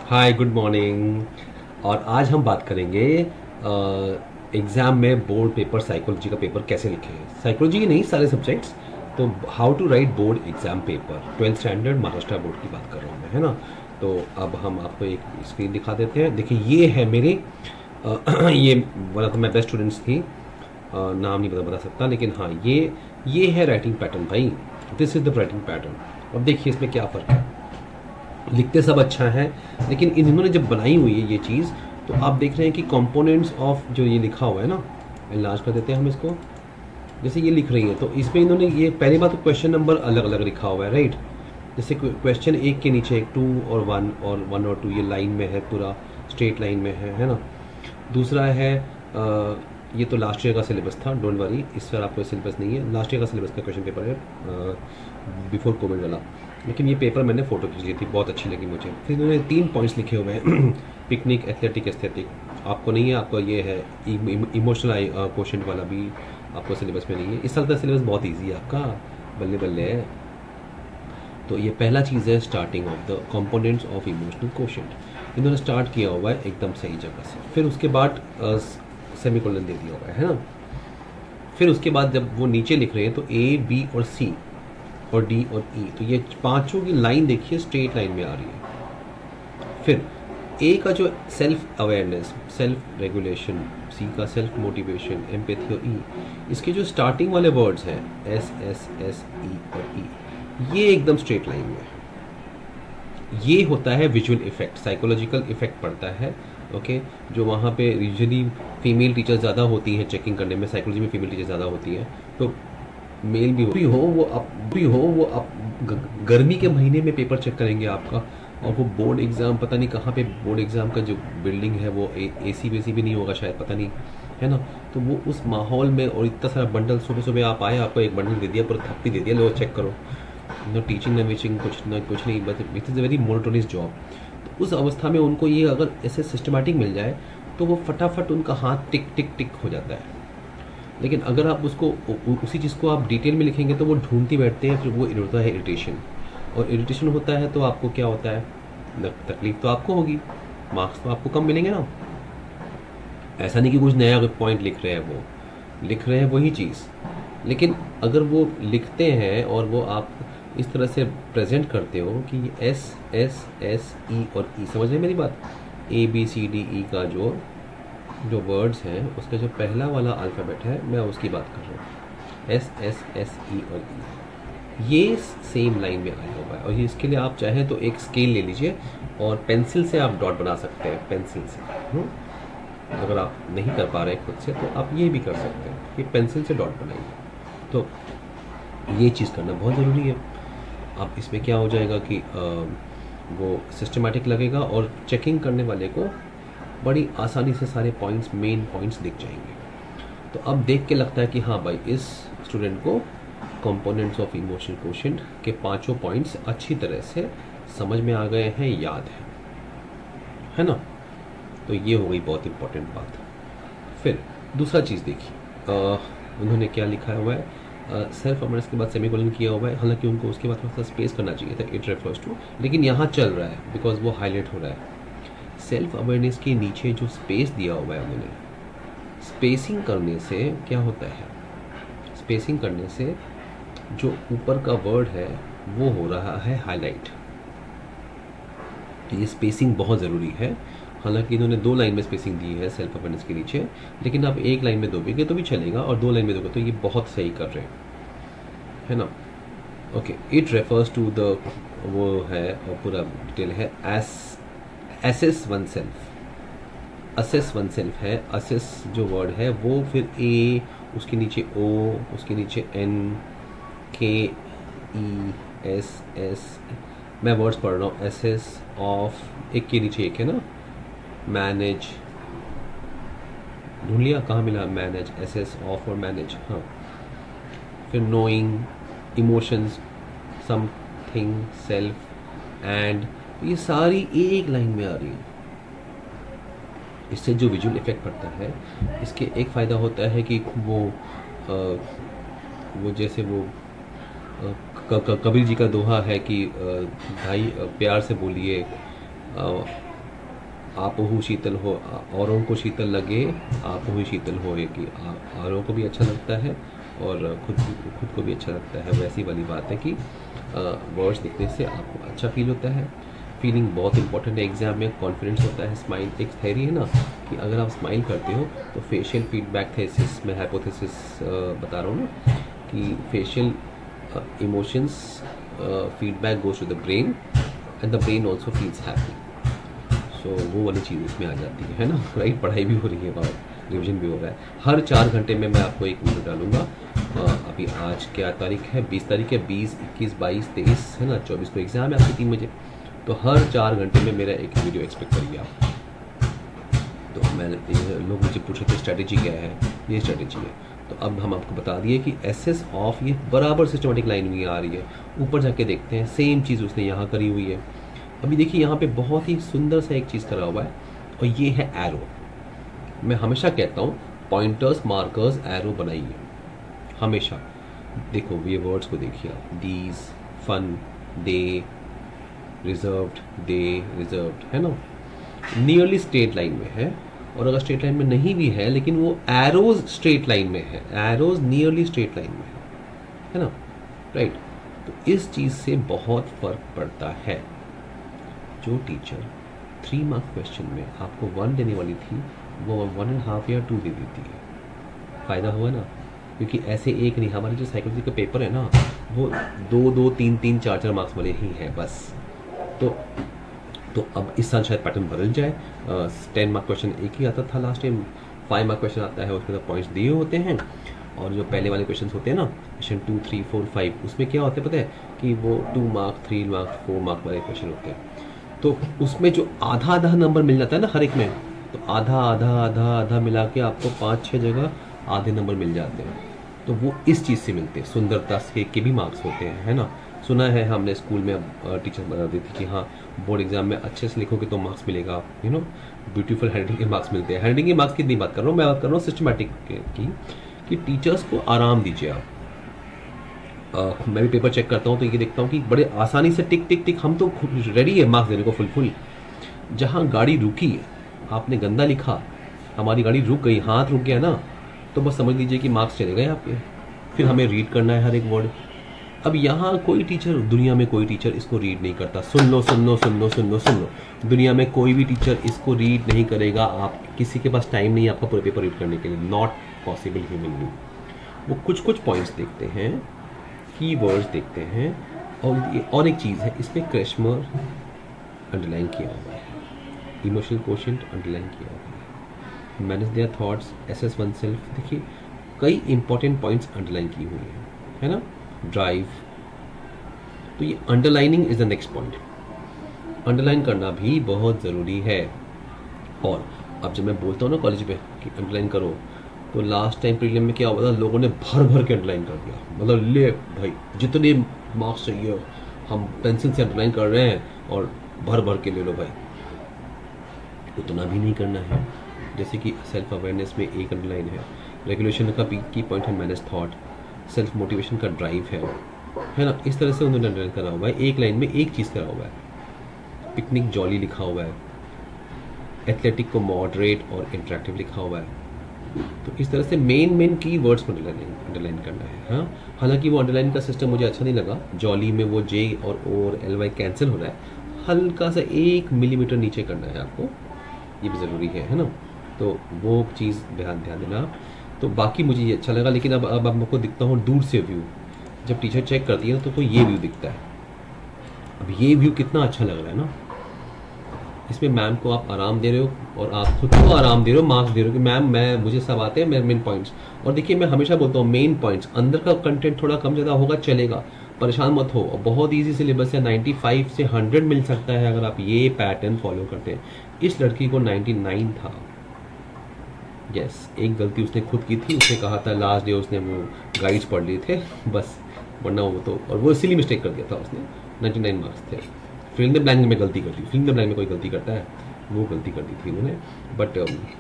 Hi good morning. और आज हम बात करेंगे एग्ज़ाम में बोर्ड पेपर साइकोलॉजी का पेपर कैसे लिखें। साइकोलॉजी ही नहीं, सारे सब्जेक्ट्स। तो how to write board exam paper, 12th standard Maharashtra board की बात कर रहा हूँ मैं, है ना। तो अब हम आपको एक स्क्रीन दिखा देते हैं। देखिए ये है मेरे ये one of my best students थी। नाम नहीं बता सकता, लेकिन हाँ ये है राइटिंग पैटर्न भाई। This is the writing pattern. अब देखिए इसमें क्या फ़र्क है। लिखते सब अच्छा है, लेकिन इन्होंने जब बनाई हुई है ये चीज़, तो आप देख रहे हैं कि कंपोनेंट्स ऑफ जो ये लिखा हुआ है ना, इलाज कर देते हैं हम इसको। जैसे ये लिख रही है तो इसमें इन्होंने ये पहली बात तो क्वेश्चन नंबर अलग अलग लिखा हुआ है, राइट। जैसे क्वेश्चन एक के नीचे एक 2 और 1 और 1 और 2 ये लाइन में है, पूरा स्ट्रेट लाइन में है ना। दूसरा है ये तो लास्ट ईयर का सिलेबस था, डोंट वरी, इस बार आपको सिलेबस नहीं है। लास्ट ईयर का सिलेबस का क्वेश्चन पेपर है, बिफोर कोविड वाला। लेकिन ये पेपर मैंने फ़ोटो खींच ली थी, बहुत अच्छी लगी मुझे। फिर इन्होंने 3 पॉइंट्स लिखे हुए हैं पिकनिक, एथलेटिक, एस्थेटिक। आपको नहीं है, आपको ये है इमोशनल क्वेश्चन वाला भी आपको सिलेबस में नहीं है। इस साल का सिलेबस बहुत ईजी है आपका, बल्ले बल्ले है। तो ये पहला चीज़ है starting of the components of emotional quotient. इन्होंने स्टार्ट किया हुआ है एकदम सही जगह से। फिर उसके बाद सेमीकोलन दे दिया हुआ है ना। फिर उसके बाद जब वो नीचे लिख रहे हैं तो ए, बी और सी और डी और ई, तो ये पांचों की लाइन देखिए स्ट्रेट लाइन में आ रही है। फिर ए का जो self awareness, self regulation, C का सेल्फ मोटिवेशन, एम्पैथी और ई, इसके जो स्टार्टिंग वाले वर्ड्स हैं एस एस एस ई और ई, ये एकदम स्ट्रेट लाइन में है। ये होता है विजुअल इफेक्ट, साइकोलॉजिकल इफेक्ट पड़ता है। ओके, जो वहाँ पे यूजुअली फीमेल टीचर ज़्यादा होती हैं चेकिंग करने में, साइकोलॉजी में फीमेल टीचर ज़्यादा होती हैं। तो मेल भी हो वो आप गर्मी के महीने में पेपर चेक करेंगे आपका। और वो बोर्ड एग्ज़ाम, पता नहीं कहाँ पे बोर्ड एग्ज़ाम का जो बिल्डिंग है वो एसी वेसी भी नहीं होगा शायद, पता नहीं, है ना। तो वो उस माहौल में, और इतना सारा बंडल, सुबह सुबह आप आए, आपको एक बंडल दे दिया, पूरा थप्पी दे दिया, लो चेक करो। नो टीचिंग न विचिंग, कुछ नहीं, but it is a very monotonous job. तो उस अवस्था में उनको ये अगर ऐसे सिस्टमेटिक मिल जाए तो वो फटाफट उनका हाथ टिक टिक टिक हो जाता है। लेकिन अगर आप उसको उसी चीज़ को आप डिटेल में लिखेंगे तो वो ढूंढती बैठते हैं, फिर वो होता है इरिटेशन। और इरिटेशन होता है तो आपको क्या होता है, तकलीफ तो आपको होगी, मार्क्स तो आपको कम मिलेंगे ना। ऐसा नहीं कि कुछ नया पॉइंट लिख रहे हैं, वो लिख रहे हैं वही चीज़। लेकिन अगर वो लिखते हैं और वो आप इस तरह से प्रेजेंट करते हो कि एस एस एस ई और ई, समझ रहे हैं मेरी बात। A B C D E का जो वर्ड्स हैं उसका जो पहला वाला अल्फ़ाबेट है, मैं उसकी बात कर रहा हूँ, एस एस एस ई और ई, ये सेम लाइन में आया हुआ है। और ये इसके लिए आप चाहें तो एक स्केल ले लीजिए और पेंसिल से आप डॉट बना सकते हैं, पेंसिल से। अगर आप नहीं कर पा रहे खुद से तो आप ये भी कर सकते हैं, ये पेंसिल से डॉट बनाइए। तो ये चीज़ करना बहुत ज़रूरी है। अब इसमें क्या हो जाएगा कि वो सिस्टमेटिक लगेगा और चेकिंग करने वाले को बड़ी आसानी से सारे पॉइंट्स, मेन पॉइंट्स दिख जाएंगे। तो अब देख के लगता है कि हाँ भाई, इस स्टूडेंट को कंपोनेंट्स ऑफ इमोशनल क्वोशंट के 5 पॉइंट्स अच्छी तरह से समझ में आ गए हैं, याद है ना। तो ये हो गई बहुत इंपॉर्टेंट बात। फिर दूसरा चीज़ देखिए, उन्होंने क्या लिखा हुआ है, सेल्फ अवेयरनेस के बाद सेमीकोलन किया हुआ है। हालांकि उनको उसके बाद थोड़ा सा स्पेस करना चाहिए था, इट रेफर्स टू, लेकिन यहाँ चल रहा है बिकॉज वो हाईलाइट हो रहा है। सेल्फ अवेयरनेस के नीचे जो स्पेस दिया हुआ है उन्होंने, स्पेसिंग करने से क्या होता है, स्पेसिंग करने से जो ऊपर का वर्ड है वो हो रहा है हाईलाइट। तो ये स्पेसिंग बहुत ज़रूरी है। हालांकि इन्होंने 2 लाइन में स्पेसिंग दी है सेल्फ अवेयरनेस के नीचे, लेकिन आप 1 लाइन में दोगे तो भी चलेगा, और 2 लाइन में दोगे तो ये बहुत सही कर रहे हैं, है ना। Okay, it refers to the, वो है और पूरा डिटेल है, assess oneself, assess oneself है। असेस जो वर्ड है वो फिर ए, उसके नीचे ओ, उसके नीचे N, K E S S, मैं वर्ड्स पढ़ रहा हूँ, एसेस ऑफ, एक के नीचे एक है ना, मैनेज, ढूंढ लिया कहाँ मिला, मैनेज, एसेस ऑफ और मैनेज, हाँ। फिर knowing, emotions, something, self, and, ये सारी एक लाइन में आ रही है। इससे जो विजुअल इफेक्ट पड़ता है, इसके एक फ़ायदा होता है कि वो जैसे वो कबीर जी का दोहा है कि भाई प्यार से बोलिए, आपहु शीतल हो, औरों को शीतल लगे, आपहु शीतल होए, कि औरों को भी अच्छा लगता है और खुद को भी अच्छा लगता है। वैसी वाली बात है कि वर्ड्स लिखने से आपको अच्छा फील होता है। फीलिंग बहुत इंपॉर्टेंट है एग्जाम में, कॉन्फिडेंस होता है, स्माइल। एक थ्योरी है ना कि अगर आप स्माइल करते हो तो फेशियल फीडबैक थेसिस में हाइपोथेसिस बता रहा हूँ ना कि facial emotions feedback goes to the brain and the brain also feels happy. So वो वाली चीज़ इसमें आ जाती है ना, राइट। पढ़ाई भी हो रही है और रिविजन भी हो रहा है। हर 4 घंटे में मैं आपको एक वीडियो डालूंगा। अभी आज क्या तारीख है, 20 तारीख है, 20, 21, 22, 23 है ना, 24 को एग्जाम है आपके 3 बजे। तो हर 4 घंटे में मेरा एक वीडियो एक्सपेक्ट करिए आप। तो मैंने लोग मुझे पूछे थे स्ट्रैटेजी क्या है, ये स्ट्रैटेजी है। तो अब हम आपको बता दिए कि एसएस ऑफ ये बराबर सिस्टमेटिक लाइन में आ रही है। ऊपर जाके देखते हैं, सेम चीज़ उसने यहाँ करी हुई है। अभी देखिए यहाँ पे बहुत ही सुंदर सा एक चीज़ करा हुआ है और ये है एरो। मैं हमेशा कहता हूँ पॉइंटर्स, मार्कर्स, एरो बनाइए हमेशा। देखो ये वर्ड्स को देखिए आप, these, fun, they, reserved, they, reserved, है ना, नियरली स्ट्रेट लाइन में है। और अगर स्ट्रेट लाइन में नहीं भी है लेकिन वो एरोज स्ट्रेट लाइन में है, एरोज नियरली स्ट्रेट लाइन में है ना, राइट। तो इस चीज़ से बहुत फर्क पड़ता है। जो टीचर 3 मार्क क्वेश्चन में आपको 1 देने वाली थी वो 1.5 या 2 दे देती है। फ़ायदा हुआ ना, क्योंकि ऐसे एक नहीं, हमारे जो साइकोलॉजी का पेपर है ना वो 2-2, 3-3, 4-4 मार्क्स वाले ही हैं बस। तो अब इस साल शायद पैटर्न बदल जाए। 10 मार्क क्वेश्चन एक ही आता था लास्ट टाइम, 5 मार्क क्वेश्चन आता है, उसके अंदर पॉइंट्स दिए होते हैं। और जो पहले वाले क्वेश्चन होते हैं ना, क्वेश्चन 2, 3, 4, 5, उसमें क्या होता है पता है कि वो 2 मार्क, 3 मार्क, 4 मार्क वाले क्वेश्चन होते हैं। तो उसमें जो आधा आधा नंबर मिल जाता है ना हर एक में, तो आधा आधा आधा आधा मिला के आपको 5-6 जगह आधे नंबर मिल जाते हैं। तो वो इस चीज़ से मिलते हैं, सुंदरता से के भी मार्क्स होते हैं, है ना। सुना है हमने स्कूल में, टीचर बता दी थी कि हाँ बोर्ड एग्जाम में अच्छे से लिखोगे तो मार्क्स मिलेगा, यू नो, ब्यूटीफुल हैंडराइटिंग के मार्क्स मिलते हैं। हैंडराइटिंग के मार्क्स की नहीं बात कर रहा हूँ, मैं बात कर रहा हूँ सिस्टमैटिक की, कि टीचर्स को आराम दीजिए आप। मैं भी पेपर चेक करता हूँ तो ये देखता हूँ कि बड़े आसानी से टिक टिक टिक, हम तो रेडी है मार्क्स देने को फुल। जहाँ गाड़ी रुकी, आपने गंदा लिखा, हमारी गाड़ी रुक गई, हाथ रुक गया ना, तो बस समझ लीजिए कि मार्क्स चले गए आपके। फिर हमें रीड करना है हर एक वर्ड। अब यहाँ कोई टीचर, दुनिया में कोई टीचर इसको रीड नहीं करता। सुन लो, दुनिया में कोई भी टीचर इसको रीड नहीं करेगा। आप किसी के पास टाइम नहीं है आपका पूरा पेपर रीड करने के लिए, नॉट पॉसिबल ह्यूमन बीइंग। वो कुछ पॉइंट्स देखते हैं, कीवर्ड्स देखते हैं। और एक चीज़ है, इसमें क्रैशमर अंडरलाइन किया हुआ है, इमोशनल कोशेंट अंडरलाइन किया हुआ है, manage their thoughts, assess oneself. देखिए कई इंपॉर्टेंट पॉइंट्स अंडरलाइन की हुई है ना, ड्राइव। तो ये underlining is the next point. Underline करना भी बहुत ज़रूरी है। और अब जब मैं बोलता हूँ ना कॉलेज में कि अंडरलाइन करो, तो लास्ट टाइम प्रीलिम में क्या हुआ था, लोगों ने भर के अंडरलाइन कर दिया। मतलब ले भाई, जितने मार्क्स चाहिए हम पेंसिल से अंडरलाइन कर रहे हैं और भर के ले लो भाई। उतना भी नहीं करना है। जैसे कि सेल्फ अवेयरनेस में एक अंडरलाइन है, रेगुलेशन का की पॉइंट है मैनेज थॉट, सेल्फ मोटिवेशन का ड्राइव है ना। इस तरह से उन्होंने अंडरलाइन करा हुआ है, एक लाइन में एक चीज़ करा हुआ है। पिकनिक जॉली लिखा हुआ है, एथलेटिक को मॉडरेट और इंटरेक्टिव लिखा हुआ है। तो इस तरह से मेन की वर्ड्स को अंडरलाइन करना है। हाँ, हालांकि वो अंडरलाइन का सिस्टम मुझे अच्छा नहीं लगा। जॉली में वो जे और LY कैंसिल हो रहा है, हल्का सा 1 मिलीमीटर नीचे करना है आपको, ये भी ज़रूरी है ना। तो वो चीज़ ध्यान देना आप। तो बाकी मुझे ये अच्छा लगा। लेकिन अब आपको दिखता हूँ दूर से व्यू, जब टीचर चेक करती है तो ये व्यू दिखता है। अब ये व्यू कितना अच्छा लग रहा है ना। इसमें मैम को आप आराम दे रहे हो और आप खुद को आराम दे रहे हो, मार्क्स दे रहे हो कि मैम मुझे सब आते हैं, मेरे मेन पॉइंट्स। और देखिए मैं हमेशा बोलता हूँ मेन पॉइंट्स, अंदर का कंटेंट थोड़ा कम ज़्यादा होगा चलेगा, परेशान मत हो। और बहुत ईजी सिलेबस है, 95 से 100 मिल सकता है अगर आप ये पैटर्न फॉलो करते हैं। इस लड़की को 99 था। यस, एक गलती उसने खुद की थी, उसने कहा था लास्ट डे उसने वो गाइड्स पढ़ लिए थे बस, वरना वो तो, और वो इसीलिए मिस्टेक कर दिया था उसने। 99 मार्क्स थे। फिल इन द ब्लैंक में गलती कर दी, फिल इन द ब्लैंक में कोई गलती करता है, वो गलती कर दी थी उन्होंने। बट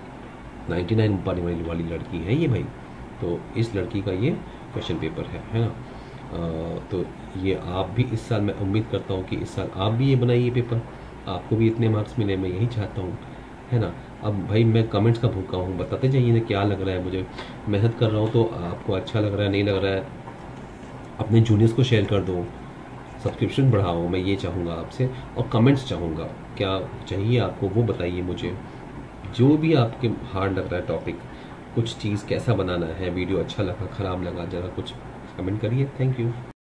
99 पाने वाली लड़की है ये भाई। तो इस लड़की का ये क्वेश्चन पेपर है ना। तो ये आप भी इस साल, मैं उम्मीद करता हूँ कि इस साल आप भी ये बनाइए पेपर, आपको भी इतने मार्क्स मिले, मैं यही चाहता हूँ। है ना। अब भाई मैं कमेंट्स का भूखा हूँ, बताते जाइए ना क्या लग रहा है मुझे, मेहनत कर रहा हूँ तो आपको अच्छा लग रहा है नहीं लग रहा है, अपने जूनियर्स को शेयर कर दो, सब्सक्रिप्शन बढ़ाओ, मैं ये चाहूँगा आपसे। और कमेंट्स चाहूँगा, क्या चाहिए आपको वो बताइए मुझे, जो भी आपके हार्ड लग रहा है टॉपिक, कुछ चीज़ कैसा बनाना है, वीडियो अच्छा लगा ख़राब लगा, ज़रा कुछ कमेंट करिए। Thank you.